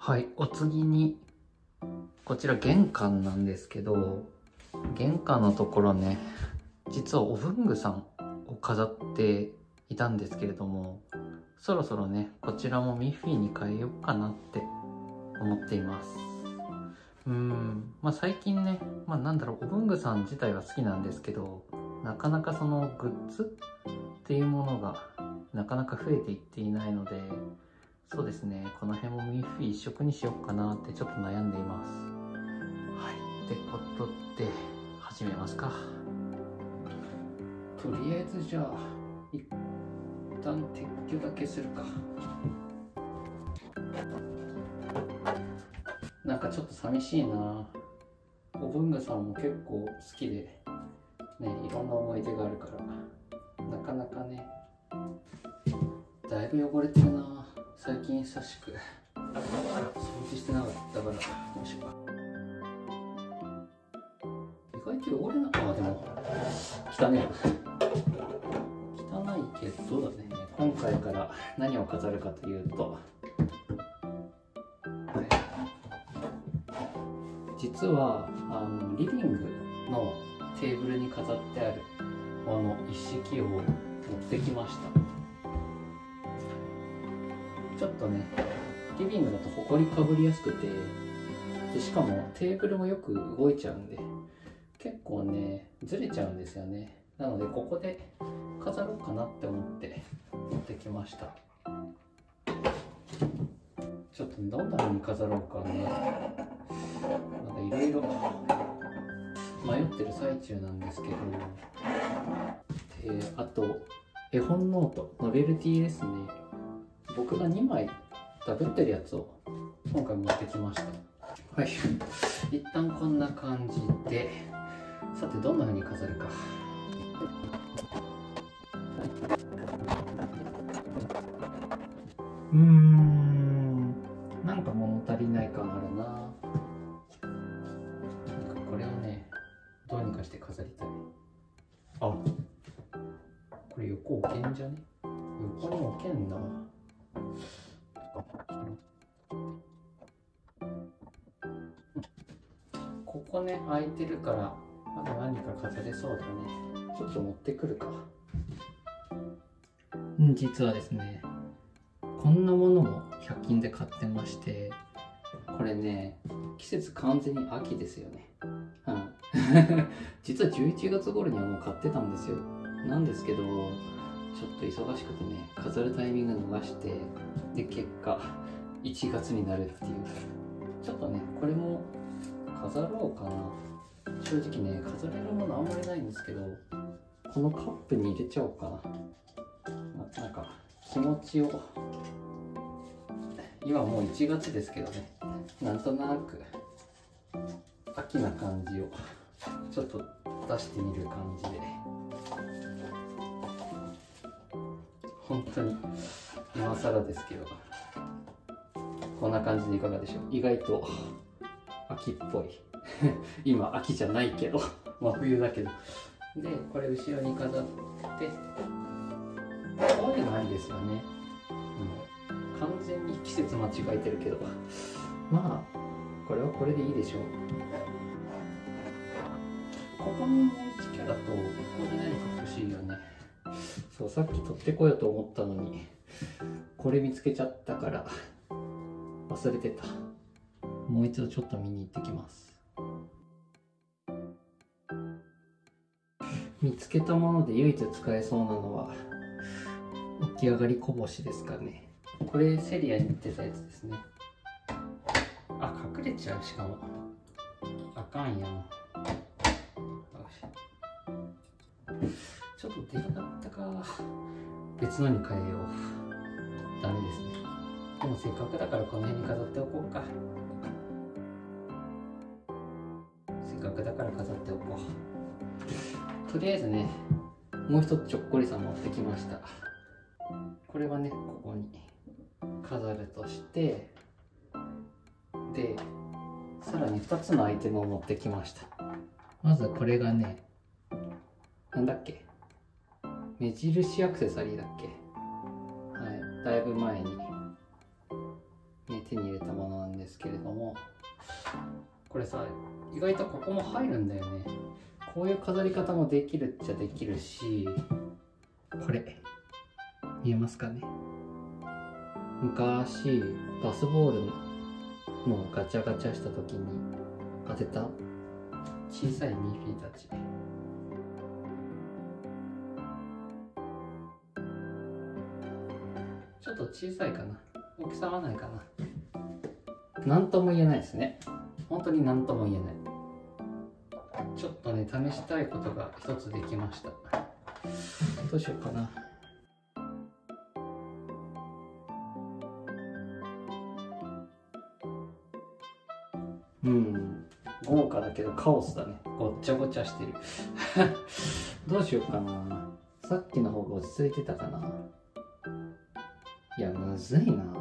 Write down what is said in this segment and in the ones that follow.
はい、お次にこちら玄関なんですけど、玄関のところね、実はお文具さんを飾っていたんですけれども、そろそろねこちらもミッフィーに変えようかなって思っています。最近ね、お文具さん自体は好きなんですけど、なかなかそのグッズっていうものがなかなか増えていっていないので、そうですね、この辺もミッフィー一色にしようかなってちょっと悩んでいます。はい、ってことで始めますか。とりあえずじゃあ一旦撤去だけするか。なんかちょっと寂しいな。お文具さんも結構好きでね、いろんな思い出があるからなかなかね。だいぶ汚れてるな。最近久しく掃除してなかったから。よいしょ。意外と汚れなかった。でも汚ね汚いけどだね。今回から何を飾るかというと、実はリビングのテーブルに飾ってあるもの一式を持ってきました。ちょっとね、リビングだとホコリかぶりやすくて、でしかもテーブルもよく動いちゃうんで結構ねずれちゃうんですよね。なのでここで飾ろうかなって思って持ってきました。ちょっとどんな風に飾ろうかね、まだいろいろ迷ってる最中なんですけど、あと絵本ノートノベルティですね。僕が2枚ダブってるやつを今回持ってきました。はい、一旦こんな感じで、さてどんな風に飾るか。なんか物足りない感あるな。なんかこれをねどうにかして飾りたい。あ、これ横置けんじゃね。横に置けんな。ここね空いてるからまだ何か飾れそうだね。ちょっと持ってくるか。実はですね、こんなものも100均で買ってまして、これね季節完全に秋ですよね。実は11月頃にはもう買ってたんですよ。なんですけどちょっと忙しくてね、飾るタイミング逃して、で結果1月になるっていう。ちょっとねこれも飾ろうかな。正直ね飾れるものあんまりないんですけど、このカップに入れちゃおうかな。なんか気持ちを、今もう1月ですけどね、なんとなく秋な感じをちょっと出してみる感じで、本当に今更ですけど、こんな感じでいかがでしょう。意外と秋っぽい今秋じゃないけど真冬だけど。でこれ後ろに飾って、こういうのありですよね。完全に季節間違えてるけどまあこれはこれでいいでしょう。ここにもう1キャラとここに何か欲しいよね。そう、さっき取ってこようと思ったのにこれ見つけちゃったから忘れてた。もう一度ちょっと見に行ってきます。見つけたもので唯一使えそうなのは起き上がりこぼしですかね。これセリアに売ってたやつですね。あ、隠れちゃう。しかもあかんやん。ちょっとでかかったか。別のに変えよう。ダメですね。でもせっかくだからこの辺に飾っておこうか。せっかくだから飾っておこう。とりあえずね、もう一つちょっこりさん持ってきました。これはねここに飾るとして、でさらに2つのアイテムを持ってきました。まずこれがね、なんだっけ、目印アクセサリーだっけ。はい、だいぶ前に目手に入れたものなんですけれども、これさ、意外とここも入るんだよね。こういう飾り方もできるっちゃできるし、これ見えますかね。昔バスボールのガチャガチャした時に当てた小さいミッフィーたち、ちょっと小さいかな、大きさ合わないかな、なんとも言えないですね。本当になんとも言えない。ちょっとね、試したいことが一つできました。どうしようかな。豪華だけどカオスだね。ごっちゃごちゃしてる。どうしようかな。さっきの方が落ち着いてたかな。いや、むずいな。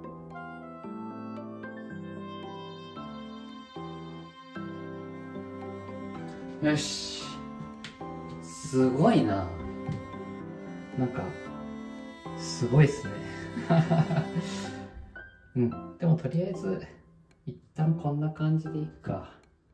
よし。すごいな。なんか、すごいっすね。でもとりあえず、一旦こんな感じでいくか。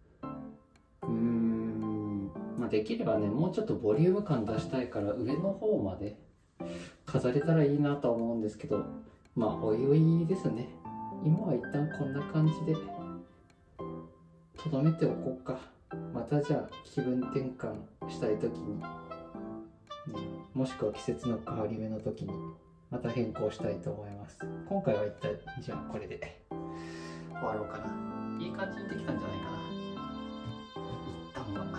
まあ、できればね、もうちょっとボリューム感出したいから上の方まで飾れたらいいなと思うんですけど、まあおいおいですね。今は一旦こんな感じでとどめておこうか。またじゃあ気分転換したい時に、ね、もしくは季節の変わり目の時にまた変更したいと思います。今回は一旦じゃあこれで終わろうかな。いい感じにできたんじゃないかな、一旦は。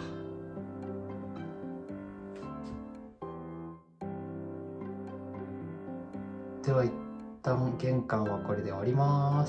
では一旦玄関はこれで終わります。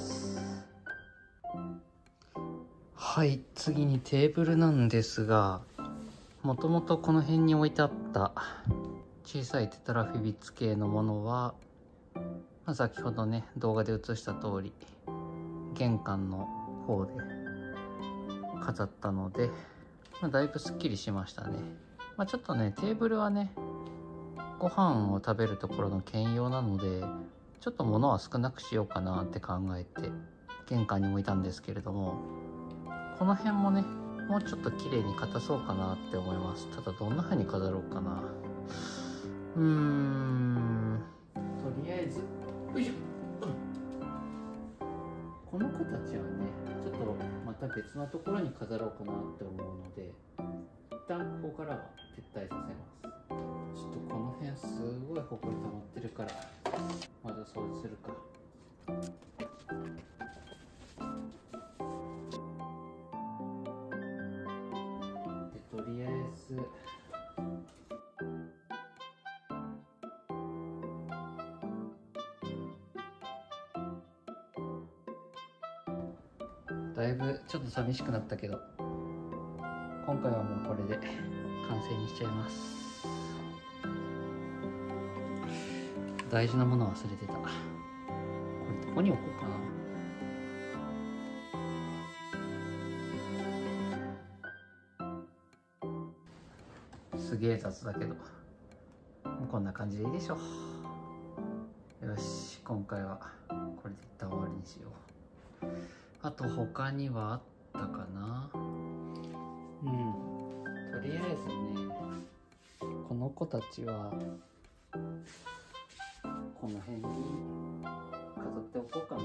はい、次にテーブルなんですが、もともとこの辺に置いてあった小さいテトラフィビッツ系のものは、先ほどね動画で映した通り玄関の方で飾ったので、だいぶすっきりしましたね。ちょっとねテーブルはねご飯を食べるところの兼用なので、ちょっと物は少なくしようかなって考えて玄関に置いたんですけれども、この辺もねもうちょっと綺麗に片そうかなって思います。ただどんな風に飾ろうかな。とりあえずよいしょ、この子たちはねちょっとまた別のところに飾ろうかなって思うので、一旦ここからは撤退させます。ちょっとこの辺すごいほこり溜まってるから、まず掃除するか。でとりあえずだいぶちょっと寂しくなったけど、今回はもうこれで完成にしちゃいます。大事なもの忘れてた。これどこに置こうかな。すげえ雑だけど、こんな感じでいいでしょう。よし、今回はこれで一旦終わりにしよう。あと他にはあったかな。とりあえずね、この子たちはこの辺に飾っておこうかな。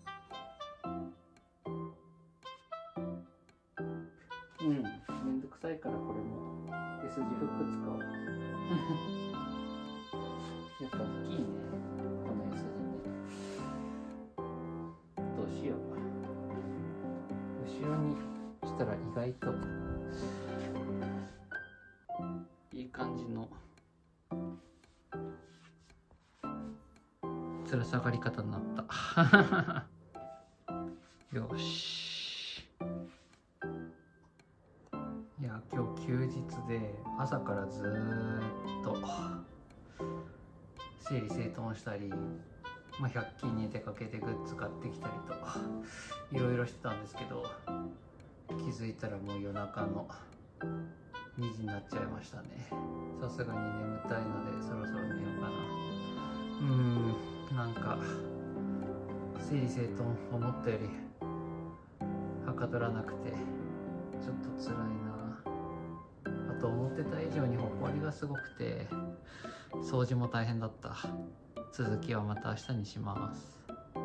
めんどくさいからこれも S 字フック使おう。やっぱ大きいね、この S 字ね。どうしよう。後ろにしたら意外といい感じのつら下がり方になった。よし。いや今日休日で朝からずーっと整理整頓したり、100均に出かけてグッズ買ってきたりといろいろしてたんですけど、気づいたらもう夜中の2時になっちゃいましたね。さすがに眠たいのでそろそろ寝ようかな。なんか整整理整頓思ったよりはかどらなくてちょっと辛いな。あと思ってた以上にほこりがすごくて掃除も大変だった。続きはまた明日にします。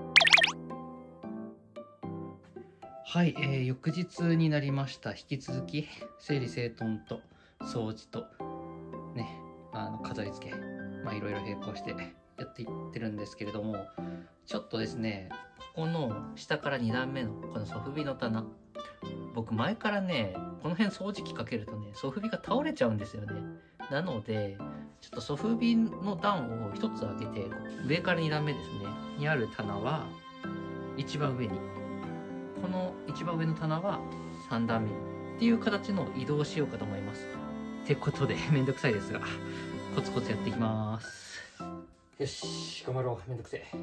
はい、翌日になりました。引き続き整理整頓と掃除とね、飾り付け、いろいろ並行してやっていってるんですけれども、ちょっとですね、ここの下から2段目のこのソフビの棚、僕前からね、この辺掃除機かけるとね、ソフビが倒れちゃうんですよね。なのでちょっとソフビの段を1つ上げて、上から2段目ですねにある棚は一番上に、この一番上の棚は3段目にっていう形の移動しようかと思います。ってことでめんどくさいですがコツコツやっていきます。よし、頑張ろう。めんどくせえ。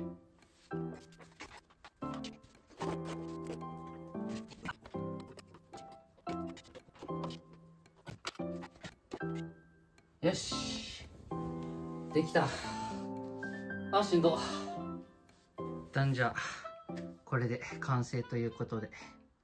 よし、できた。あ、しんど。一旦じゃあこれで完成ということで。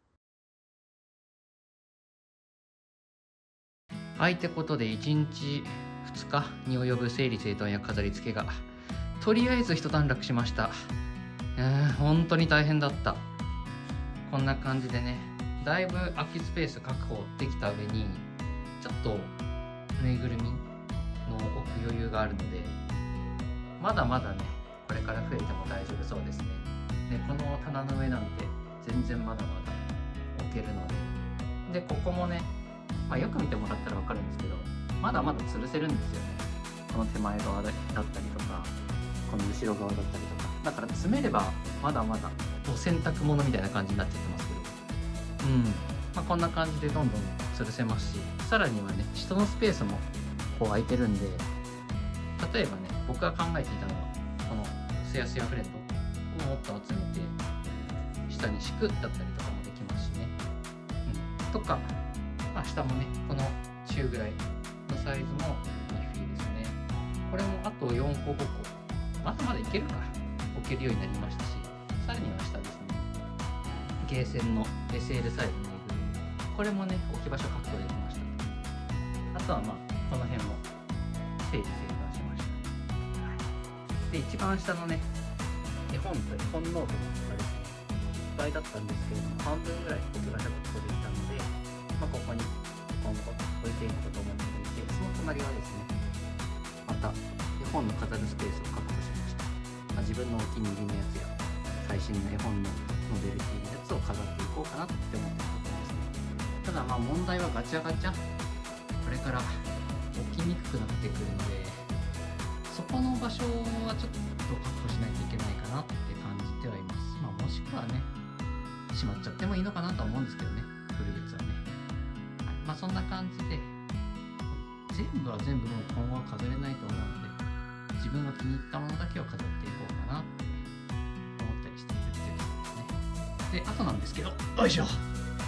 はい、ってことで1日2日に及ぶ整理整頓や飾り付けがとりあえず一段落しました。本当に大変だった。こんな感じでね、だいぶ空きスペース確保できた上にちょっとぬいぐるみの置く余裕があるので、まだまだねこれから増えても大丈夫そうですね。この棚の上なんて全然まだまだ置けるので、ここもね、よく見てもらったら分かるんですけど、まだまだ吊るせるんですよね。この手前側だったりとか、この後ろ側だったりとか。だから詰めればまだまだお洗濯物みたいな感じになっちゃってますけど、こんな感じでどんどん吊るせますし、さらにはね下のスペースもこう空いてるんで、例えばね僕が考えていたのはこのすやすやフレンドをもっと集めて下に敷くだったりとかもできますしね、とか、下もねこの中ぐらいのサイズのミッフィーですね。これもあと4個5個まだまだいけるか、置けるようになりましたし、さらには下ですね、ゲーセンの SL サイズのぬいぐるみ、これもね置き場所確保できました。あとはこの辺も整理整頓しました。で一番下のね絵本と絵本ノートがですねいっぱいだったんですけれども、半分ぐらい置き場所確保できたので、ここに今後置いていこうと思っていて、その隣はですねまた絵本の飾るスペースを確保しました。自分のお気に入りのやつや最新の絵本のノベルティのやつを飾っていこうかなって思っているところですね。ただ問題はガチャガチャこれから置きにくくなってくるので、そこの場所はちょっと確保しないといけないかなって感じてはいます。もしくはねしまっちゃってもいいのかなとは思うんですけどね、古いやつはね。そんな感じで全部は全部もう今後は飾れないと思うので、自分が気に入ったものだけを飾っていこうかなって思ったりしているっていうところですね。であとなんですけど、よいしょね、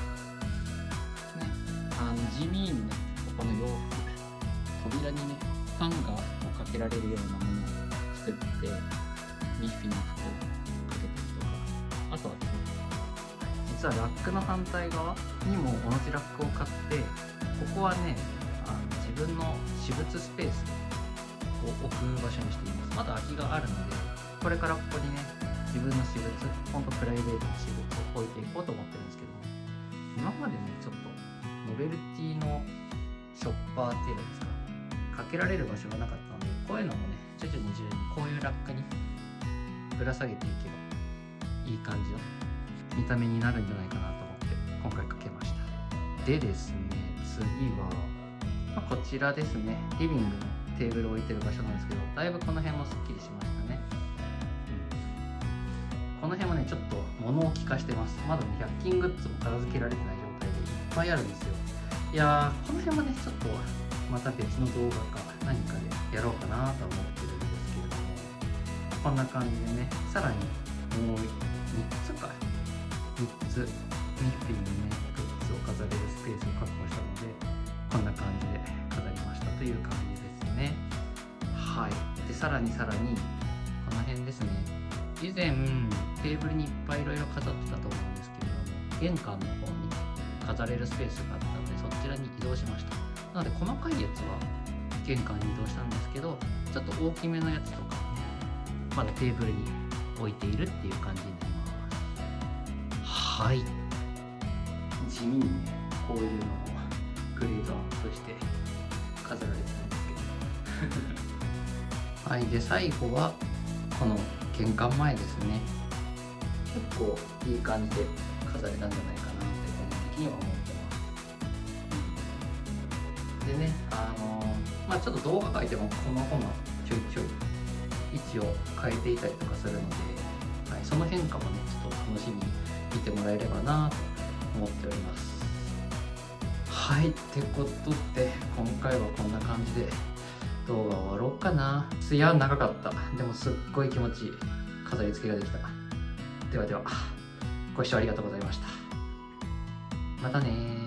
地味にねここの洋服扉にねハンガーをかけられるようなものを作って、ミッフィーの服をかけたりとか、あとはですね、実はラックの反対側にも同じラックを買って、ここはね自分の私物スペースを置く場所にしています。まだ空きがあるので、これからここにね自分の私物、ほんとプライベートの私物を置いていこうと思ってるんですけど、今までねちょっとノベルティのショッパーっていうんですか、かけられる場所がなかったので、こういうのもね徐々にこういうラックにぶら下げていけばいい感じの見た目になるんじゃないかなと思って今回かけました。でですね、次は、こちらですね、リビングのテーブルを置いてる場所なんですけど、だいぶこの辺もすっきりしましたね。この辺もねちょっと物置化してます。まだね100均グッズも片付けられてない状態でいっぱいあるんですよ。いやー、この辺もねちょっとまた別の動画か何かでやろうかなと思ってるんですけれども、こんな感じでね、さらにもう3つミッフィーのねグッズを飾れるスペースを確保したので、こんな感じで飾りましたという感じですね。はい。でさらにこの辺ですね、 以前テーブルにいっぱいいろいろ飾ってたと思うんですけれども、玄関の方に飾れるスペースがあったので、そちらに移動しました。なので細かいやつは玄関に移動したんですけど、ちょっと大きめのやつとかまだテーブルに置いているっていう感じになります。はい、地味にね、こういうのをグレードアップして飾られてたんですけどはい、で最後はこの玄関前ですね。結構いい感じで飾れたんじゃないかなって個人的には思ってます。でね、ちょっと動画描いてもこまごまちょいちょい位置を変えていたりとかするので、はい、その変化もねちょっと楽しみに見てもらえればなと思っております。はい、ってことで今回はこんな感じで動画終わろうかな。いや長かった。でもすっごい気持ちいい飾り付けができた。ではでは、ご視聴ありがとうございました。またねー。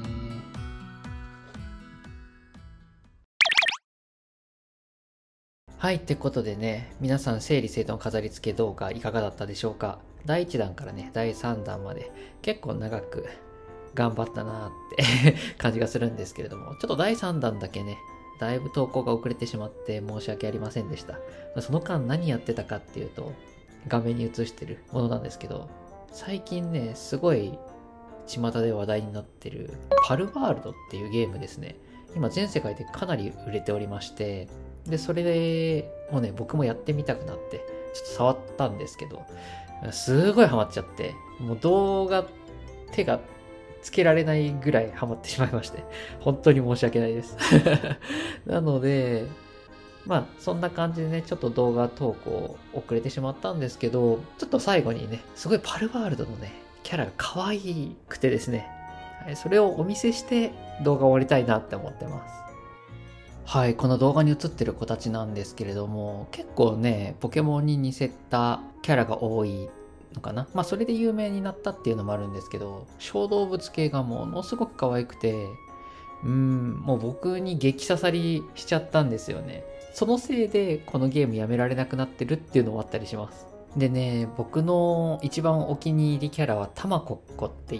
はい、ってことでね、皆さん整理整頓飾り付け動画いかがだったでしょうか。第1弾からね、第3弾まで結構長く頑張ったなーって感じがするんですけれども、ちょっと第3弾だけね、だいぶ投稿が遅れてしまって申し訳ありませんでした。その間何やってたかっていうと、画面に映してるものなんですけど、最近ね、すごい巷で話題になってるパルワールドっていうゲームですね。今全世界でかなり売れておりまして、で、それでもうね、僕もやってみたくなって、ちょっと触ったんですけど、すごいハマっちゃって、もう動画、手がつけられないぐらいハマってしまいまして、本当に申し訳ないです。なので、そんな感じでね、ちょっと動画投稿遅れてしまったんですけど、ちょっと最後にね、すごいパルワールドのね、キャラが可愛くてですね、それをお見せして動画を終わりたいなって思ってます。はい、この動画に映ってる子たちなんですけれども、結構ね、ポケモンに似せたキャラが多いのかな。それで有名になったっていうのもあるんですけど、小動物系がものすごく可愛くて、もう僕に激刺さりしちゃったんですよね。そのせいでこのゲームやめられなくなってるっていうのもあったりします。でね、僕の一番お気に入りキャラはタマコッコって言って、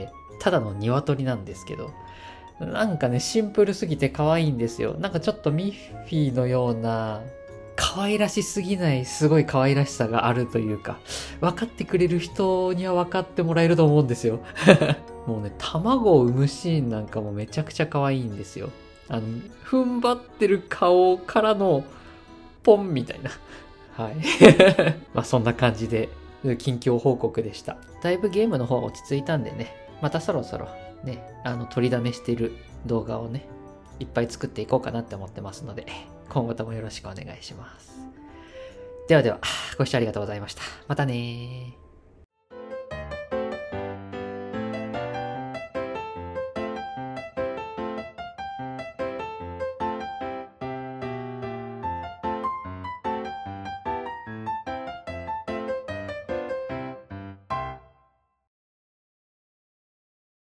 ただの鶏なんですけど、なんかね、シンプルすぎて可愛いんですよ。なんかちょっとミッフィーのような、可愛らしすぎないすごい可愛らしさがあるというか、分かってくれる人には分かってもらえると思うんですよ。もうね、卵を産むシーンなんかもめちゃくちゃ可愛いんですよ。踏ん張ってる顔からの、ポンみたいな。はい。そんな感じで、近況報告でした。だいぶゲームの方は落ち着いたんでね、またそろそろね、取りだめしてる動画をね、いっぱい作っていこうかなって思ってますので、今後ともよろしくお願いします。ではでは、ご視聴ありがとうございました。またねー。